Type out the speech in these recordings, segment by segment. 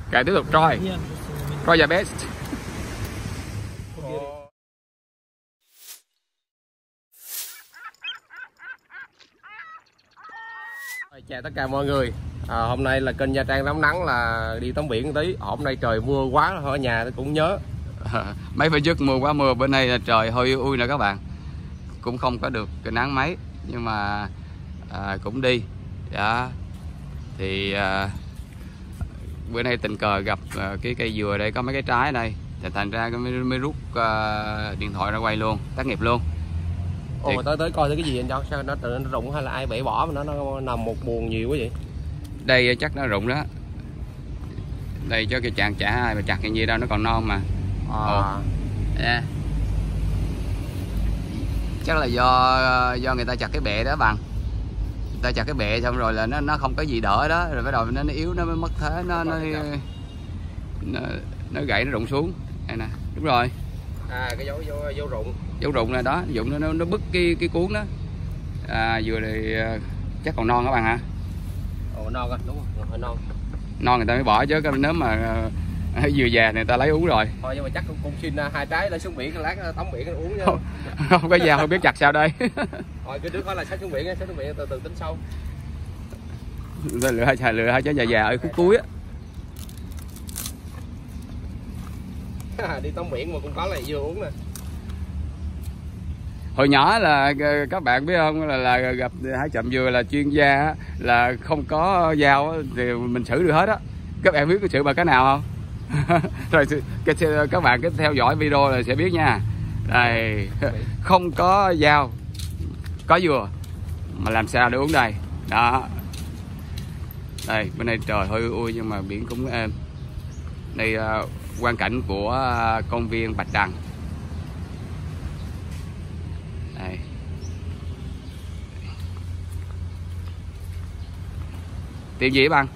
Kệ tiếp tục Troy. Troy the best. Chào tất cả mọi người. Hôm nay là kênh Nha Trang Tắm Nắng là đi tắm biển một tí. Hôm nay trời mưa quá ở nhà cũng nhớ. Mấy bữa trước mưa quá mưa, bữa nay là trời hơi ui nè các bạn. Cũng không có được cái nắng mấy nhưng mà cũng đi. Đó. Thì bữa nay tình cờ gặp cái cây dừa đây có mấy cái trái đây. Thì thành ra mới rút điện thoại ra quay luôn, tác nghiệp luôn. Ồ mà tới coi cái gì anh cho sao nó tự nó rụng hay là ai bẻ bỏ mà nó nằm một buồn nhiều quá vậy? Đây chắc nó rụng đó. Đây cho cái chàng chả ai mà chặt cái gì đâu, nó còn non mà. Yeah. Chắc là do người ta chặt cái bẹ đó bạn. Người ta chặt cái bẹ xong rồi là nó không có gì đỡ đó, rồi bắt đầu nó yếu nó mới mất thế, nó gãy nó rụng xuống. Đây nè, đúng rồi. Cái dấu rụng. Dấu rụng là đó, rụng nó bứt cái cuốn đó. Vừa thì chắc còn non các bạn hả? Ồ non rồi, đúng rồi, hơi non. Non người ta mới bỏ chứ nếu mà vừa già người ta lấy uống rồi. Thôi nhưng mà chắc cũng xin 2 trái lên xuống biển lát tắm biển uống nha. Không có già không biết chặt sao đây. Thôi cái trước hỏi là sát xuống biển từ từ tính sau. Lựa hai trái già ở khúc cuối á. Đi tắm biển mà cũng có là vừa uống nè. Hồi nhỏ là các bạn biết không là gặp hái chậm dừa là chuyên gia là không có dao thì mình xử được hết á. Các bạn biết xử bằng cái nào không? Rồi các bạn cứ theo dõi video là sẽ biết nha. Đây, không có dao, có dừa mà làm sao để uống đây. Đó. Đây, bên đây trời hơi ui nhưng mà biển cũng êm. Đây quang cảnh của công viên Bạch Đằng. Đây. Tiền gì bạn?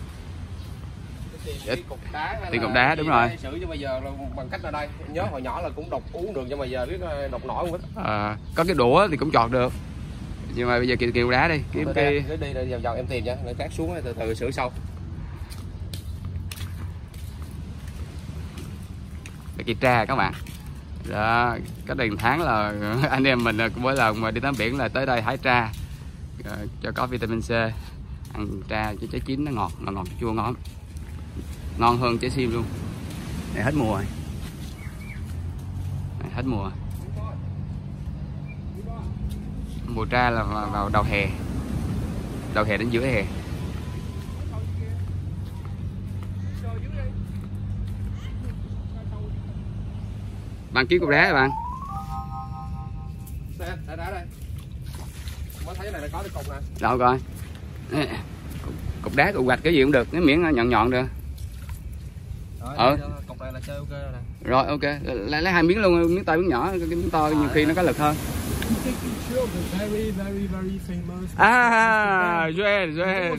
Tiền cục đá đúng rồi. Xử cho bây giờ bằng cách là đây. Nhớ hồi nhỏ là cũng độc uống được nhưng mà giờ biết độc nổi không hết. Có cái đũa thì cũng chọt được. Nhưng mà bây giờ kiều đá đi, kiếm cái đi vòng em tìm nha, người cát xuống từ từ sửa sau. Cây tra các bạn. Đó, cách đây 1 tháng là anh em mình mỗi lần mà đi tắm biển là tới đây hái tra cho có vitamin C. Ăn tra cho trái chín nó ngọt chua ngon. Ngon hơn trái sim luôn. Này hết mùa rồi. Này hết mùa. Mùa tra là vào đầu hè. Đầu hè đến giữa hè. Bạn kiếm cục đá rồi bạn. Đây. Mới thấy này là có cái cục nè. Đâu coi. Cục đá, cục gạch cái gì cũng được, cái miếng nhọn được. Cục này là chơi ok rồi nè. Rồi ok, lấy 2 miếng luôn, miếng to miếng nhỏ, cái miếng to nhiều khi nó có lực hơn. Joel.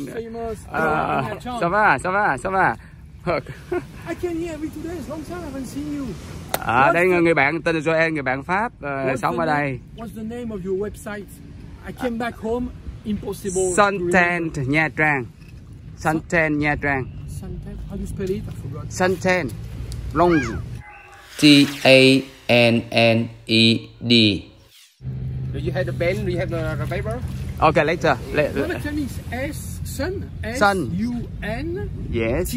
Ça va. I came here every 2 days, long time I haven't seen you. Đây người bạn tên là Joel, người bạn Pháp sống ở đây. What's the name of your website? I came back home, impossible. Suntan Nha Trang. Suntan Nha Trang. Suntan, how do you spell it? I forgot. Suntan. Long. T-A-N-N-E-D. Do you have the pen? Do you have the paper? Okay, later. No, but tell me it's S, Sun, S-U-N. Yes.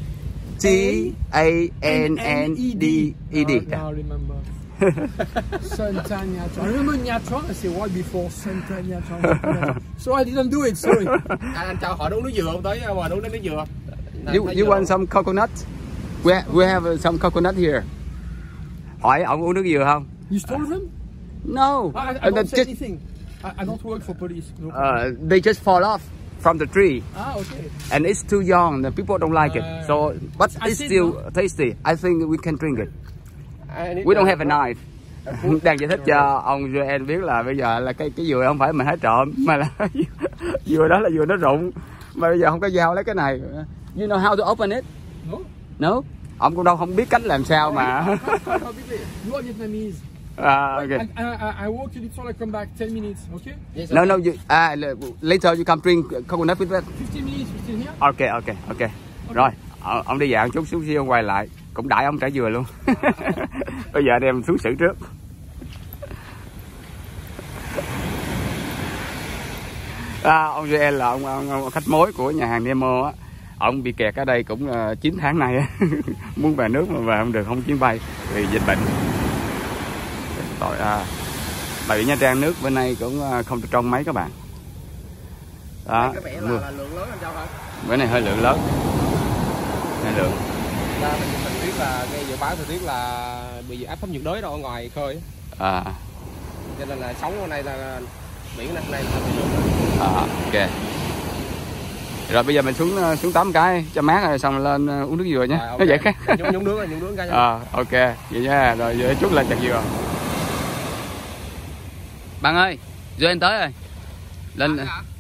T-A-N-N-E-D. Now remember. Suntan Nha Trang. I remember Nha Trang, I said what before Suntan Nha Trang. So I didn't do it, sorry. Anh cho họ uống nước dừa không tới mà uống nước dừa. You want some coconut? We have some coconut here. Hỏi ông uống nước dừa không? You stole them? No. I don't say anything. I don't work for police. No. They just fall off from the tree. Okay. And it's too young. The people don't like it. So, but it's still tasty. I think we can drink it. We don't have a knife. Đang giải thích cho ông Joel biết là bây giờ là cái dừa không phải mình hái trộm mà là dừa đó là dừa nó rụng mà bây giờ không có dao lấy cái này. You know how to open it? No. Ông cũng đâu không biết cách làm sao mà. You are Vietnamese. Okay. I walk to the store, I come back 10 minutes, okay? Yes, no, you, later you come drink coconut with that. 15 minutes, you still here? Okay. Rồi, Ông đi dạo chút xíu ông quay lại cũng đãi ông trả dừa luôn. Bây giờ đem xuống xử trước. Ông Joel là ông khách mối của nhà hàng Nemo á. Ông bị kẹt ở đây cũng 9 tháng nay á. Muốn về nước mà về không được, không chuyến bay vì dịch bệnh. Tội bãi biển Nha Trang nước bên này cũng không trong mấy các bạn. Đó, cái là lượng lớn anh Châu hả? bữa này hơi lượng lớn. Lượng. Thời tiết là nghe dự báo thời tiết là bị áp thấp nhiệt đới đâu ở ngoài khơi. Cho nên là sống ở đây là biển này là ok. Rồi bây giờ mình xuống tắm cái cho mát rồi xong lên uống nước dừa nhé. Okay. Nó vậy khác. Nhúng nước cái. Ok, vậy nha. Rồi giờ chút là chặt dừa. Bạn ơi, Joel tới rồi. Lên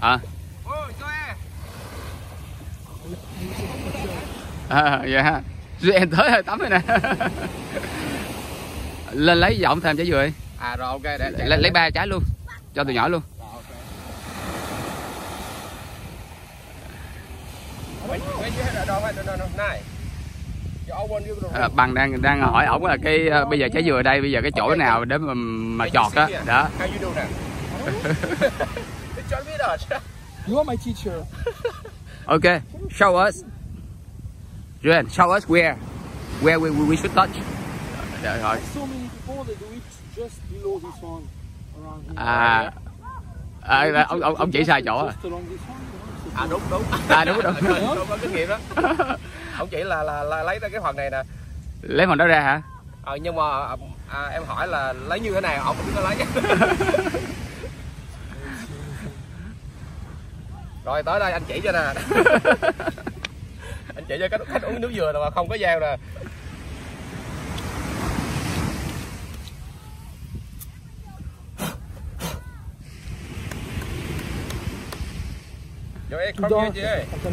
vậy ha. Joel tới rồi, tắm rồi nè. Lên lấy giọng thêm trái dừa đi. Rồi ok, để lấy 3 trái luôn. Cho tụi nhỏ luôn. Bằng đang hỏi ổng là cái bây giờ trái dừa đây bây giờ cái chỗ nào để mà chọt đó. Đó. You are my teacher. Okay, show us. Joel, show us where we should touch. Rồi. So many people they do it just below this one around here. Ông chỉ sai chỗ à? Đúng. Đúng có kinh nghiệm đó. Ông chỉ là lấy ra cái phần này nè. Lấy phần đó ra hả? Nhưng mà em hỏi là lấy như thế nào ông không biết có lấy. Rồi tới đây anh chỉ cho nè. Anh chỉ cho cách uống nước dừa mà không có dao nè. Rồi em không chứ.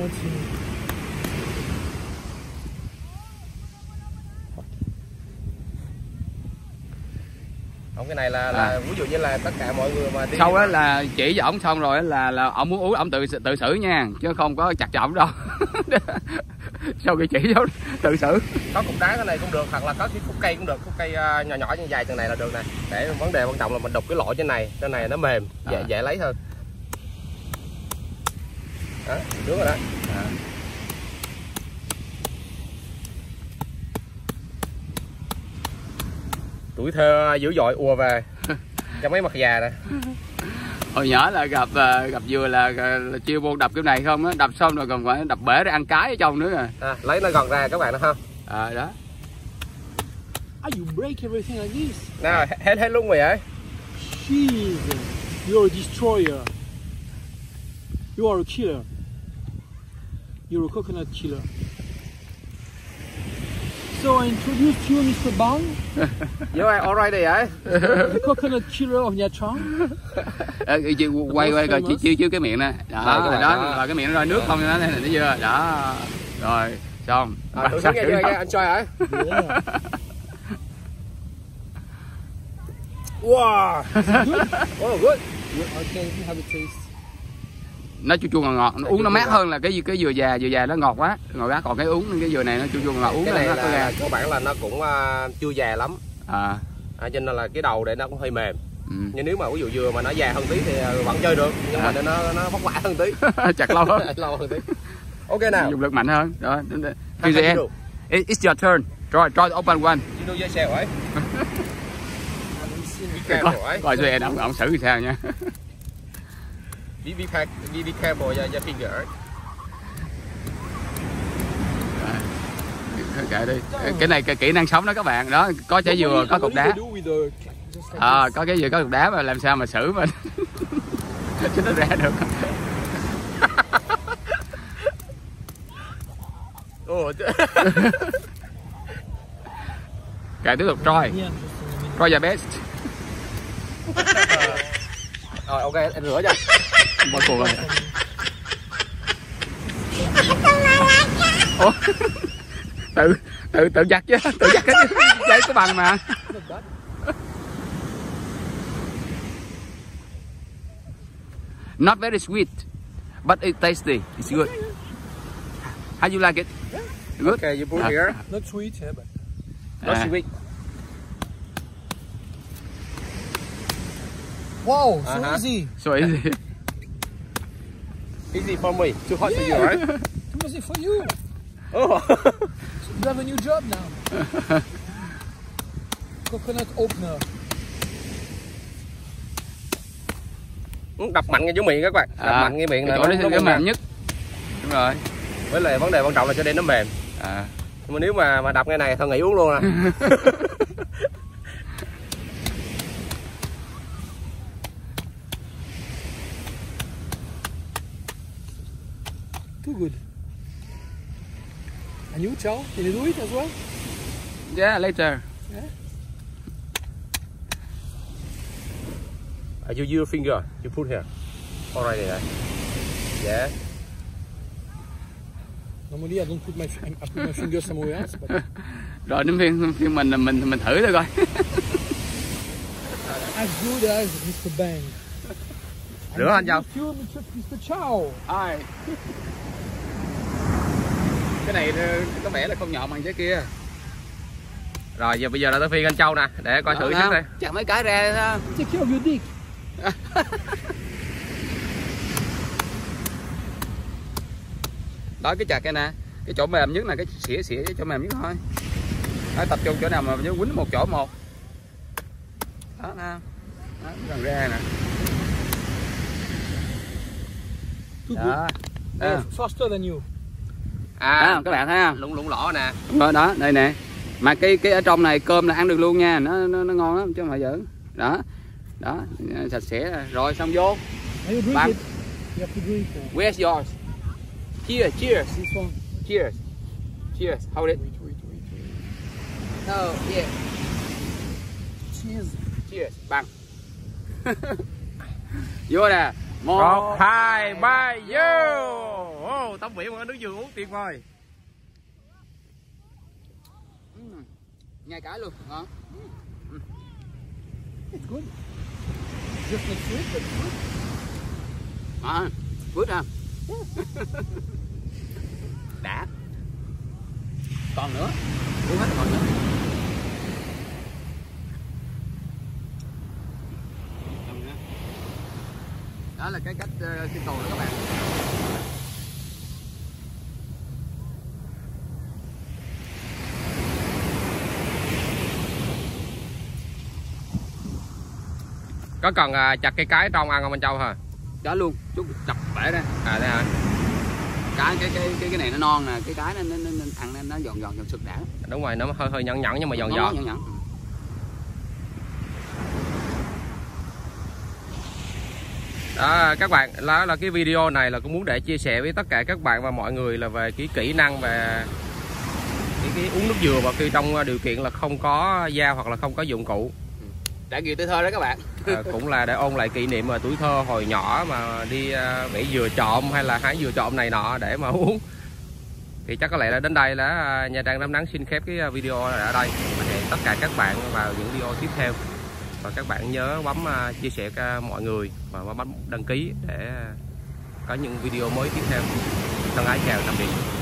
Cái này là ví dụ như là tất cả mọi người mà đi sau đó là chỉ cho ổng xong rồi là ổng muốn uống ổng tự xử nha, chứ không có chặt cho ổng đâu. Sau khi chỉ cho tự xử. Có cục đá cái này cũng được, hoặc là có cái khúc cây cũng được, khúc cây nhỏ nhỏ như dài chừng này là được nè. Để vấn đề quan trọng là mình đục cái lỗ trên này nó mềm, dễ lấy hơn. Đó, đúng rồi đó. Tuổi thơ dữ dội ùa về trong mấy mặt già nè. Hồi nhỏ là gặp dừa là chiêu vô đập cái này không á, đập xong rồi còn phải đập bể để ăn cái ở trong nữa à. Lấy nó gọt ra các bạn đó không? Đó. You break everything like this. Nào, hết luôn mày ơi. Jeez, you're a destroyer. You are a killer. You're a coconut killer. So I introduce you, Mr. Bang. You are alright vậy? The coconut killer of Nha Trang. Quay coi chiêu cái miệng nè. Đó, rồi cái miệng nó nước không nó này thấy chưa? Đó. Rồi, xong. Thử xuống nghe anh try hả? Wow. Good. Oh, good. Okay, have a taste. Nó chua chua ngọt, nó uống nó mát hơn là cái dừa già nó ngọt quá, còn cái cái dừa này nó chua chua ngọt, uống cái này nó là cơ bản là nó cũng chưa già lắm, cho nên là cái đầu để nó cũng hơi mềm. Nhưng nếu mà ví dụ dừa mà nó già hơn tí thì vẫn chơi được, nhưng mà nó vất vả hơn tí. Chặt lâu hơn. Lâu hơn tí. Ok nào. Dùng lực mạnh hơn. Rồi. It's your turn. Try to open one. You know yourself, right? Coi Joel ông xử sao nha. Be careful your finger. Kệ đi. Cái này kỹ năng sống đó các bạn. Đó, có trái dừa, có cục đá. Có cái dừa, có cục đá mà làm sao mà xử mình cho nó ra được. Kệ tiếp tục try your best. Rồi ok, anh rửa cho. Bỏ cuộc rồi. Tự giặt chứ, tự giặt cái giấy có bằng mà. Not very sweet, but it's tasty. It's good. How you like it? Good. Okay, you put here. Not sweet, yeah, but Not sweet. wow, so Uh-huh. easy. So easy. Easy for me. Too hot for you, right? Too easy for you. Oh. So you have a new job now. Coconut opener. Đập mạnh ngay chỗ miệng các bạn. Đập mạnh ngay miệng là chỗ đó cái mềm nhất. Đúng rồi. Với lại vấn đề quan trọng là cho đen nó mềm. Nhưng mà nếu mà đập ngay này thôi nghỉ uống luôn à. Too good. And you, Chow? Can you do it as well? Yeah, later. Yeah. You use your finger. You put here. Alright, right. Yeah. Normally I don't put I put my finger somewhere else, but Rồi đến phiên mình thử thôi coi. as good as Mr. Bang. Rửa anh Châu. Mr. Chow. Ai. Cái này có vẻ là không nhọn bằng cái kia. Rồi giờ bây giờ là tới phiên anh Châu nè, để coi thử trước đây. Chặt mấy cái ra ha. Take care of your dick. Đó cái chặt cái nè, cái chỗ mềm nhất là cái xỉa cái chỗ mềm nhất thôi. Đó, tập trung chỗ nào mà nhớ quýnh một chỗ một. Đó nè. Đó, gần ra nè. Too good. Faster than you. À, các bạn thấy không? Lủng lõ nè. Đó, đó, đây nè. Mà cái ở trong này cơm là ăn được luôn nha, nó ngon lắm chứ không phải giỡn. Đó. Đó, sạch sẽ rồi xong vô. Now you drink it. You have to drink it. Where's yours? Cheers, cheers. This one. Cheers. Cheers. Hold it. Wait. Oh, yeah. Cheers. Cheers. Bằng. Vô nè. 1, 2, 3, vô. Tắm biển mà nước dừa uống tuyệt vời. Ngay cái luôn, ngon. It's good. Just not sweet, but good. À, good ha. Đã. Còn nữa. Uống hết còn nữa. Đó là cái cách cái cầu đó các bạn. Có cần chặt cái trong ăn không anh Châu hả? Đó luôn, chút chặt bể ra. À thế hả? Cái này nó non nè, cái nó ăn nó giòn sực đã. Đúng rồi, nó hơi nhẵn nhưng mà giòn. Đó các bạn, đó là cái video này là cũng muốn để chia sẻ với tất cả các bạn và mọi người là về cái kỹ năng về cái uống nước dừa và khi trong điều kiện là không có dao hoặc là không có dụng cụ. Trải nghiệm tuổi thơ đó các bạn. Cũng là để ôn lại kỷ niệm mà tuổi thơ hồi nhỏ mà đi bẻ dừa trộm hay là hái dừa trộm này nọ để mà uống. Thì chắc có lẽ là đến đây là Nha Trang Đám Nắng xin khép cái video ở đây. Hẹn tất cả các bạn vào những video tiếp theo. Và các bạn nhớ bấm chia sẻ cho mọi người và bấm đăng ký để có những video mới tiếp theo. Thân ái chào tạm biệt.